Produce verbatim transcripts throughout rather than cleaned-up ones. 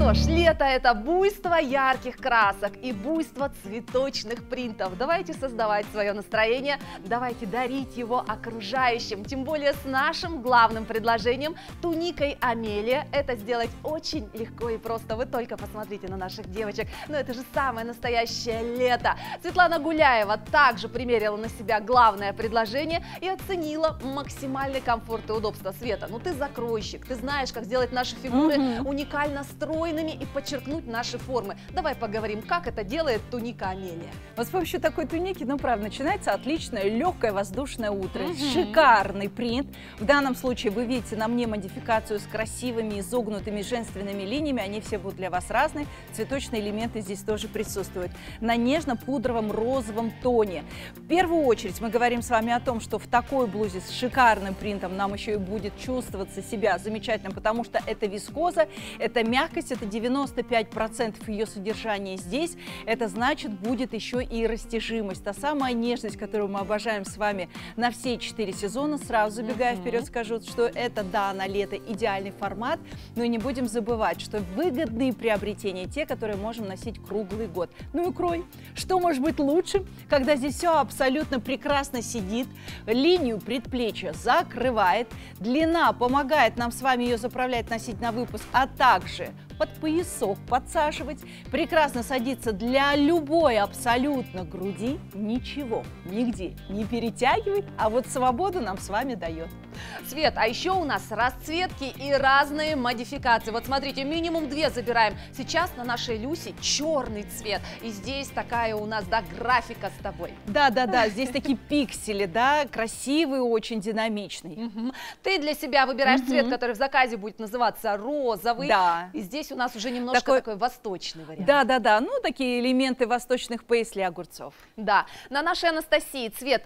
что ж, лето – это буйство ярких красок и буйство цветочных принтов. Давайте создавать свое настроение, давайте дарить его окружающим. Тем более с нашим главным предложением – туникой Амелия. Это сделать очень легко и просто. Вы только посмотрите на наших девочек. Но это же самое настоящее лето. Светлана Гуляева также примерила на себя главное предложение и оценила максимальный комфорт и удобство. Света, ну ты закройщик, ты знаешь, как сделать наши фигуры mm-hmm. уникально стройными и подчеркнуть наши формы. Давай поговорим, как это делает туника Амелия. Вот с помощью такой туники, ну правда, начинается отличное легкое воздушное утро. Mm-hmm. Шикарный принт. В данном случае вы видите на мне модификацию с красивыми изогнутыми женственными линиями. Они все будут для вас разные. Цветочные элементы здесь тоже присутствуют. На нежно-пудровом розовом тоне. В первую очередь мы говорим с вами о том, что в такой блузе с шикарным принтом нам еще и будет чувствоваться себя замечательно, потому что это вискоза, это мягкость, это девяносто пять процентов ее содержания здесь. Это значит, будет еще и растяжимость. Та самая нежность, которую мы обожаем с вами на все четыре сезона. Сразу забегая mm-hmm. вперед, скажу, что это, да, на лето идеальный формат, но и не будем забывать, что выгодные приобретения те, которые можем носить круглый год. Ну и крой. Что может быть лучше, когда здесь все абсолютно прекрасно сидит, линию предплечья закрывает, длина помогает нам с вами ее заправлять, носить на выпуск, а также под поясок подсаживать, прекрасно садится для любой абсолютно груди, ничего нигде не перетягивает, а вот свободу нам с вами дает. Свет, а еще у нас расцветки и разные модификации. Вот смотрите, минимум две забираем. Сейчас на нашей Люси черный цвет. И здесь такая у нас, да, графика с тобой. Да-да-да, здесь такие пиксели, да, красивый, очень динамичный. Угу. Ты для себя выбираешь угу. цвет, который в заказе будет называться розовый. Да. И здесь у нас уже немножко такой, такой восточный вариант. Да-да-да, ну такие элементы восточных пейсли огурцов. Да, на нашей Анастасии цвет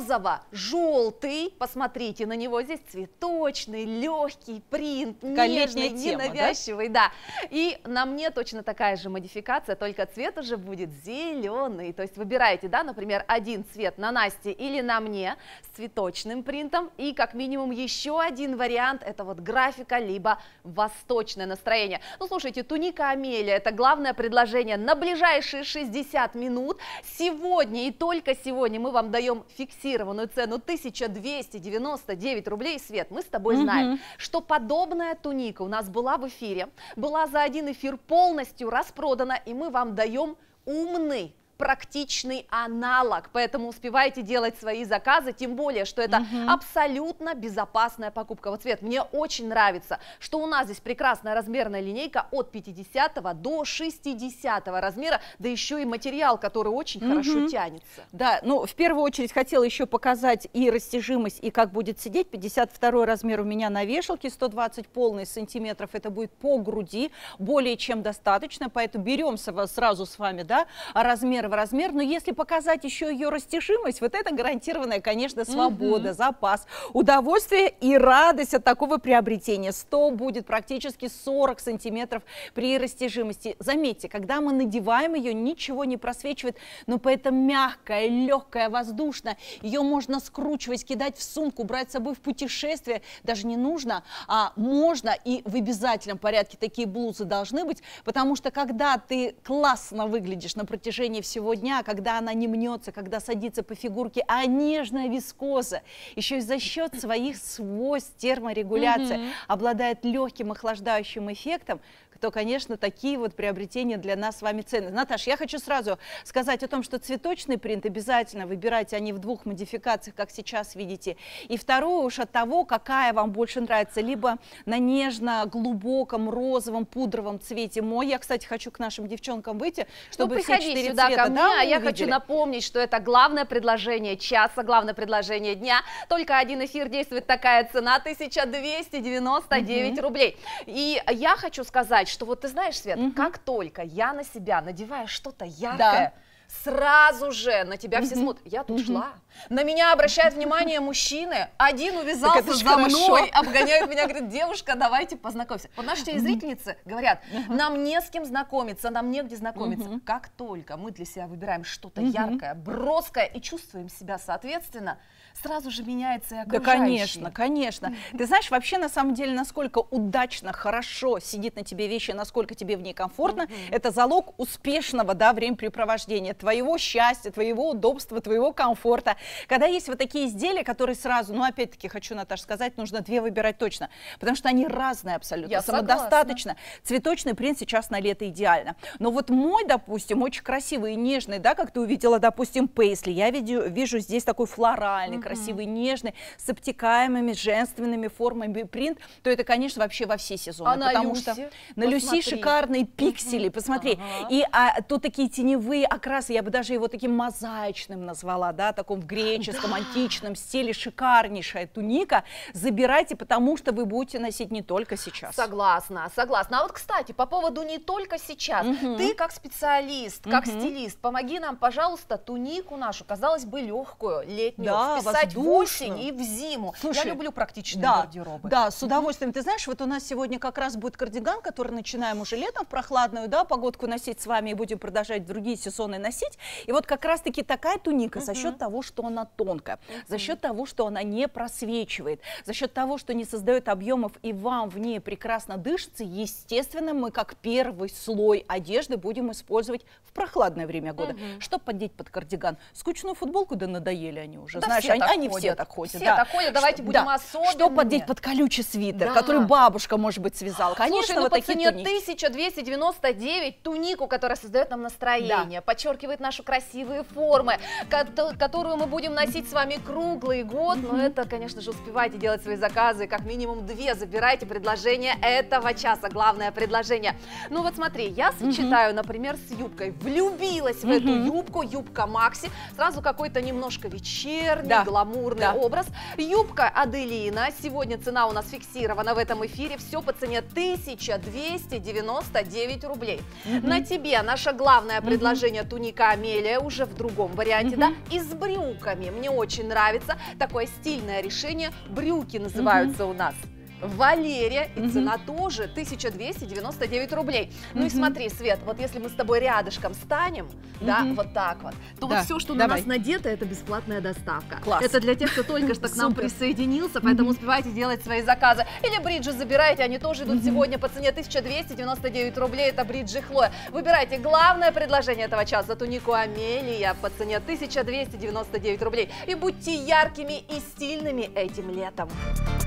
розово-желтый. Посмотрите на него. Здесь цветочный, легкий принт, нежный, ненавязчивый, да? да. И на мне точно такая же модификация, только цвет уже будет зеленый. То есть выбираете, да, например, один цвет на Насте или на мне с цветочным принтом, и как минимум еще один вариант, это вот графика, либо восточное настроение. Ну, слушайте, туника Амелия – это главное предложение на ближайшие шестьдесят минут. Сегодня и только сегодня мы вам даем фиксированную цену тысяча двести девяносто девять рублей. Свет, мы с тобой mm-hmm. знаем, что подобная туника у нас была в эфире, была за один эфир полностью распродана, и мы вам даем умный, практичный аналог, поэтому успевайте делать свои заказы, тем более, что это угу. абсолютно безопасная покупка. Вот, Свет, мне очень нравится, что у нас здесь прекрасная размерная линейка от пятидесятого до шестидесятого размера, да еще и материал, который очень угу. хорошо тянется. Да, ну, в первую очередь хотела еще показать и растяжимость, и как будет сидеть. пятьдесят второй размер у меня на вешалке, сто двадцать полный сантиметров, это будет по груди, более чем достаточно, поэтому берем сразу с вами, да, размер в размер, но если показать еще ее растяжимость, вот это гарантированная, конечно, свобода, mm-hmm. запас, удовольствие и радость от такого приобретения. сто будет практически сорок сантиметров при растяжимости. Заметьте, когда мы надеваем ее, ничего не просвечивает, но поэтому мягкая, легкая, воздушная. Ее можно скручивать, кидать в сумку, брать с собой в путешествие. Даже не нужно, а можно, и в обязательном порядке такие блузы должны быть, потому что когда ты классно выглядишь на протяжении всего дня, когда она не мнется, когда садится по фигурке, а нежная вискоза, еще и за счет своих свойств терморегуляции mm-hmm. обладает легким охлаждающим эффектом, то, конечно, такие вот приобретения для нас с вами ценны. Наташа, я хочу сразу сказать о том, что цветочный принт обязательно выбирайте, они в двух модификациях, как сейчас видите. И второе уж от того, какая вам больше нравится, либо на нежно-глубоком розовом пудровом цвете. Мой, я, кстати, хочу к нашим девчонкам выйти, чтобы ну, все четыре сюда цвета, ко мне, да, а я хочу напомнить, что это главное предложение часа, главное предложение дня. Только один эфир действует такая цена тысяча двести девяносто девять mm-hmm. рублей. И я хочу сказать, что вот ты знаешь, Свет, угу. как только я на себя надеваю что-то яркое, да. сразу же на тебя все смотрят. Я тут шла, на меня обращают внимание мужчины, один увязался за мной, обгоняет меня, говорит, девушка, давайте познакомимся. Вот наши телезрительницы говорят, нам не с кем знакомиться, нам негде знакомиться. Как только мы для себя выбираем что-то яркое, броское и чувствуем себя соответственно, сразу же меняется и окружающие. Да, конечно, конечно. Ты знаешь, вообще, на самом деле, насколько удачно, хорошо сидит на тебе вещи, насколько тебе в ней комфортно, mm-hmm. это залог успешного, да, времяпрепровождения, твоего счастья, твоего удобства, твоего комфорта. Когда есть вот такие изделия, которые сразу, ну, опять-таки, хочу, Наташа, сказать, нужно две выбирать точно, потому что они разные абсолютно, Я самодостаточно. Согласна. Цветочный принт сейчас на лето идеально. Но вот мой, допустим, очень красивый и нежный, да, как ты увидела, допустим, пейсли, я вижу, вижу здесь такой флоральный, mm-hmm. красивый, нежный, с обтекаемыми, женственными формами принт, то это, конечно, вообще во все сезоны. А на потому Люси? что на Люси Посмотри. шикарные пиксели, угу. посмотри. Ага. И а, то такие теневые окрасы, я бы даже его таким мозаичным назвала, да, таком в греческом, да. античном стиле, шикарнейшая туника. Забирайте, потому что вы будете носить не только сейчас. Согласна, согласна. А вот, кстати, по поводу не только сейчас. Угу. Ты как специалист, как угу. стилист, помоги нам, пожалуйста, тунику нашу, казалось бы, легкую, летнюю, да, вписать в осень и в зиму. Слушай, я люблю практичные да, гардеробы. Да, с удовольствием. Ты знаешь, вот у нас сегодня как раз будет кардиган, который начинаем уже летом в прохладную, да, погодку носить с вами и будем продолжать другие сезоны носить. И вот как раз-таки такая туника uh-huh. за счет того, что она тонкая, uh-huh. за счет того, что она не просвечивает, за счет того, что не создает объемов и вам в ней прекрасно дышится, естественно, мы как первый слой одежды будем использовать в прохладное время года. Uh-huh. Что поддеть под кардиган? Скучную футболку, да надоели они уже. Да, знаешь, все они, так они ходят. все так ходят. Все да. так ходят, давайте что, будем да. особенными. Что поддеть под колючий свитер, да. который бабушка, может быть, связала? Конечно, Слушай, ну вот по такие цене туники. тысяча двести девяносто девять тунику, которая создает нам настроение, да. подчеркивает наши красивые формы, которую мы будем носить с вами круглый год. Mm-hmm. Но это, конечно же, успевайте делать свои заказы, как минимум две забирайте предложение этого часа, главное предложение. Ну вот смотри, я сочетаю, mm-hmm. например, с юбкой, влюбилась mm-hmm. в эту юбку, юбка Макси, сразу какой-то немножко вечерний, да. гламурный да. образ. Юбка Аделина, сегодня цена у нас фиксирована в этом эфире, все по цене тысяча двести девяносто девять рублей. Mm-hmm. На тебе наше главное предложение mm-hmm. туника Амелия, уже в другом варианте, mm-hmm. да, и с брюками. Мне очень нравится такое стильное решение, брюки называются mm-hmm. у нас Валерия, и mm-hmm. цена тоже тысяча двести девяносто девять рублей. Mm-hmm. Ну и смотри, Свет, вот если мы с тобой рядышком станем, mm-hmm. да, вот так вот, то да. вот все, что Давай. на нас надето, это бесплатная доставка. Класс. Это для тех, кто только что к нам присоединился, поэтому mm-hmm. успевайте делать свои заказы. Или бриджи забирайте, они тоже идут mm-hmm. сегодня по цене тысяча двести девяносто девять рублей, это бриджи Хлоя. Выбирайте главное предложение этого часа, тунику Амелия по цене тысяча двести девяносто девять рублей. И будьте яркими и стильными этим летом.